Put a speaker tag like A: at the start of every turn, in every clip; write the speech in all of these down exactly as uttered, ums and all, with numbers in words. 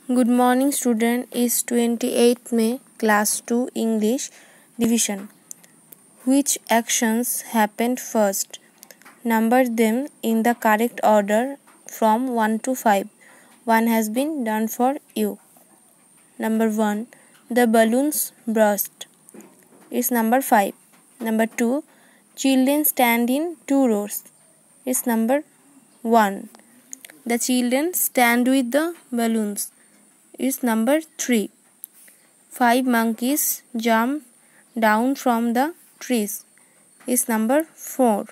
A: Good morning student. Is twenty-eighth May class two English division. Which actions happened first? Number them in the correct order from one to five. one has been done for you. Number one, the balloons burst. Is number five. Number two, children stand in two rows. Is number one. The children stand with the balloons. Is number three. Five monkeys jump down from the trees. Is number four.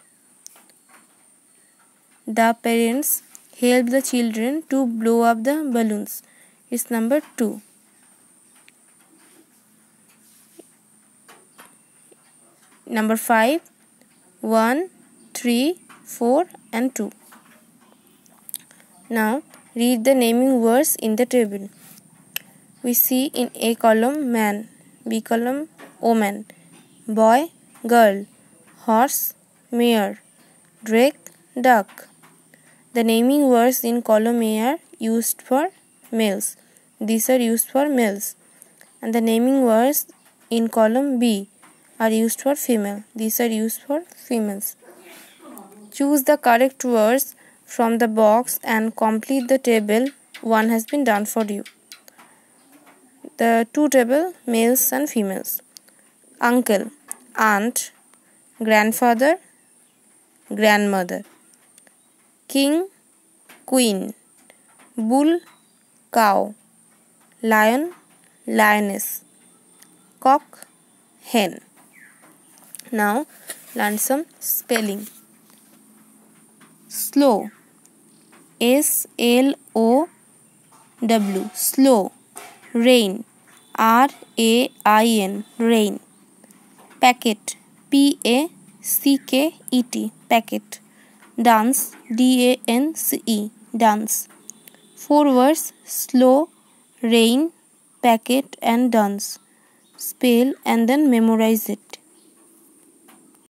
A: The parents help the children to blow up the balloons. Is number two. Number five, one, three, four and two. Now read the naming words in the table. We see in A column man, B column woman, boy, girl, horse, mare, drake, duck. The naming words in column A are used for males. These are used for males. And the naming words in column B are used for female. These are used for females. Choose the correct words from the box and complete the table. One has been done for you. The two table, males and females. Uncle, aunt, grandfather, grandmother. King, queen, bull, cow, lion, lioness, cock, hen. Now learn some spelling. Slow, S L O W, slow. Rain, R A I N, rain. Packet, P A C K E T, packet. Dance, D A N C E, dance. Four words, slow, rain, packet and dance. Spell and then memorize it.